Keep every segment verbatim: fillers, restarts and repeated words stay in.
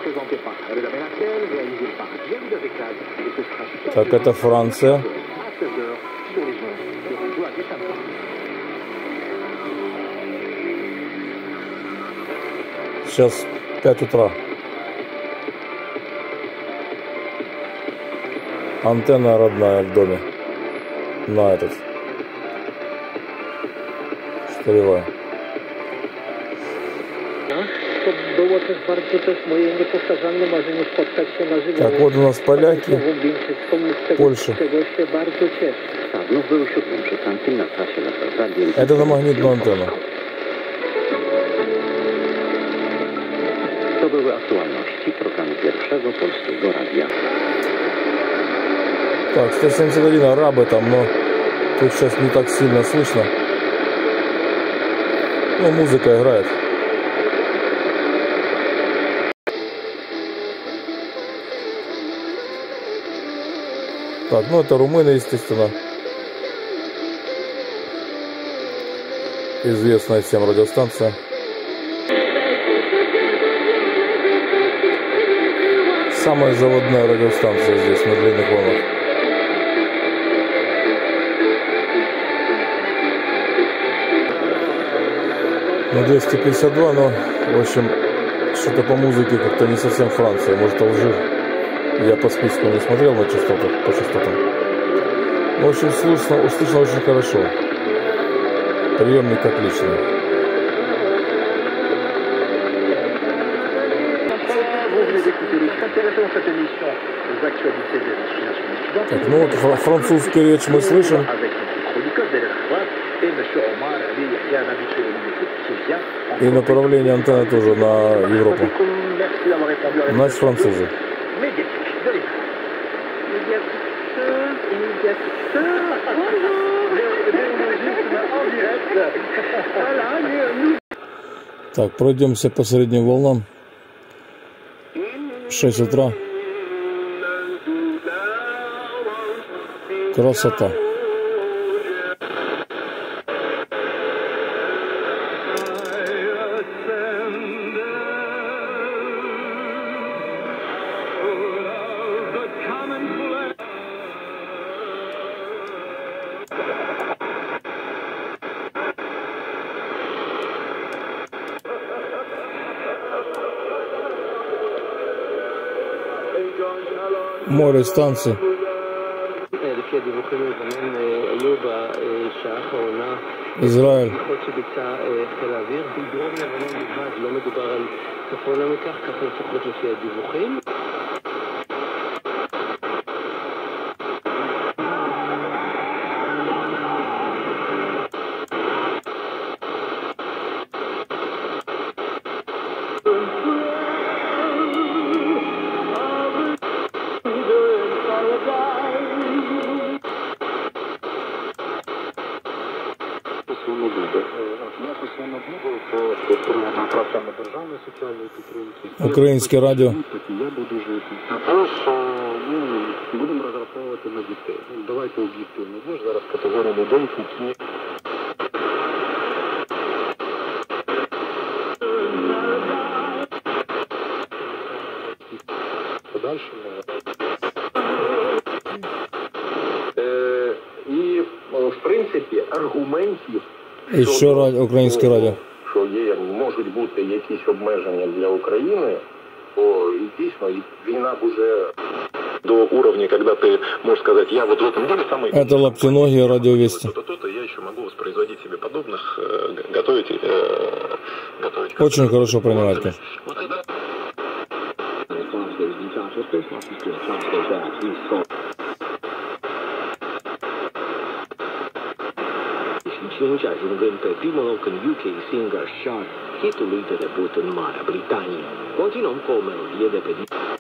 Так, это Франция. Сейчас пять утра. Антенна родная в доме. На этот. Столевая. Так, вот у нас поляки, Польша. Это на магнитную антенну. To były aktualności programu Pierwszego Polskiego Radia. Так, сто семьдесят один арабы там, но тут сейчас не так сильно слышно. Ну, музыка играет. Так, ну это румыны, естественно. Известная всем радиостанция. Самая заводная радиостанция здесь, на длинных волнах. На двести пятьдесят два, но, в общем, что-то по музыке как-то не совсем Франция, может, Алжир. Я по списку не смотрел на частотах, по частотам. В общем, слышно, услышно очень хорошо. Приемник отличный. Так, ну вот французскую речь мы слышим. И направление антенны тоже на Европу. Значит, французы. Так, пройдемся по средним волнам. шесть утра. Красота. Море станций. Израиль. Українське радіо. Я буду жити. Будемо розраховувати на дітей. Давайте об'єктивно. Ми ж зараз категорія людей, які... Подальшому. І, в принципі, аргументів... І що українське радіо? Що є, можуть бути якісь обмеження для України, то дійсно війна уже до уровня, когда ты можешь сказать, я вот в этом деле самый... Это Лаптиногия, радиовести. То-то, я еще могу воспроизводить себе подобных, готовить... готовить очень хорошо понимаете. Вот это... inventa il primo rock U K singer chart titoli di debutto in Marea Britannia. Continuò come melodie per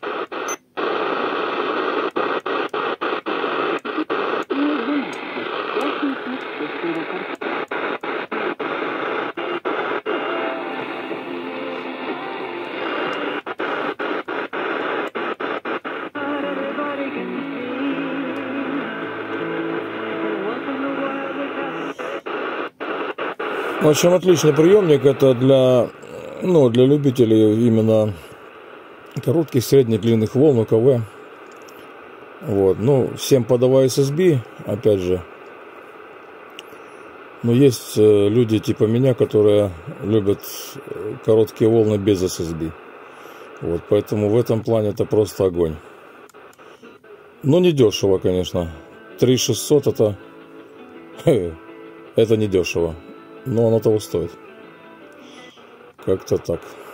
В общем, отличный приемник. Это для, ну, для любителей именно коротких, средних, длинных волн, УКВ. Вот. Ну, всем подавай эс эс би, опять же. Но есть люди типа меня, которые любят короткие волны без эс эс би. Вот, поэтому в этом плане это просто огонь. Но не дешево, конечно. три тысячи шестьсот это... это не дешево. Но оно того стоит. Как-то так.